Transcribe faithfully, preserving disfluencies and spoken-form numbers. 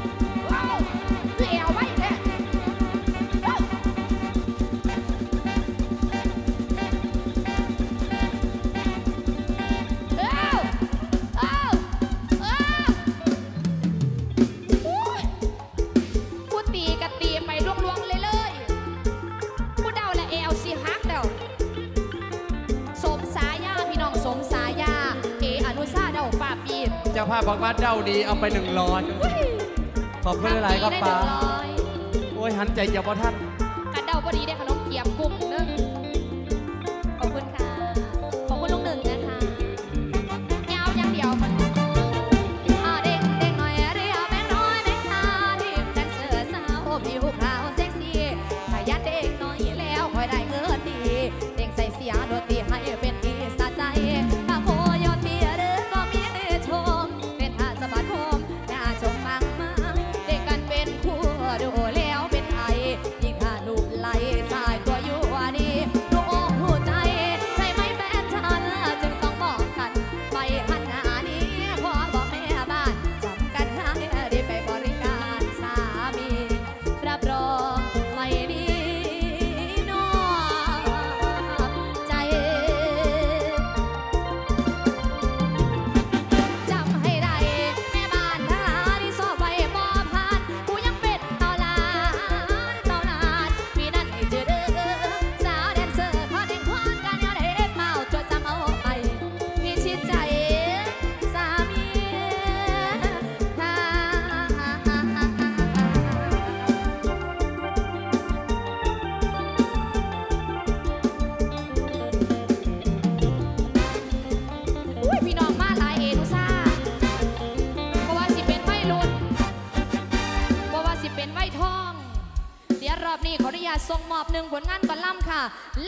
ว้าวคือแอวไว้แท้ว้าวเอ้าเอ้าเอ้าอุ๊ยพูดตีกันตีไปลวงๆเลยเลยพูดเดาและแอวสิฮักเดาสมสายาพี่น้องสมสายาเออนุชาเดาป้าปีบเจ้าภาพบอกว่าเด้าดีเอาไปหนึ่งร้อยขอบคุณหลายๆครับป้าโอ้ยหันใจเจ้าพ่อท่านกันเดาพอดีได้ขนมเกี๊ยวกุ้งนึงขอบคุณค่ะขอบคุณลุงหนึ่งนะคะยาวอย่างเดียวมันอ่าเด้งเด้งหน่อยเรียวแบงน้อยแบงทานเป็นไว้ทอง เดี๋ยวรอบนี้ขออนุญาตส่งมอบหนึ่งผลงานก่อนล่ำค่ะ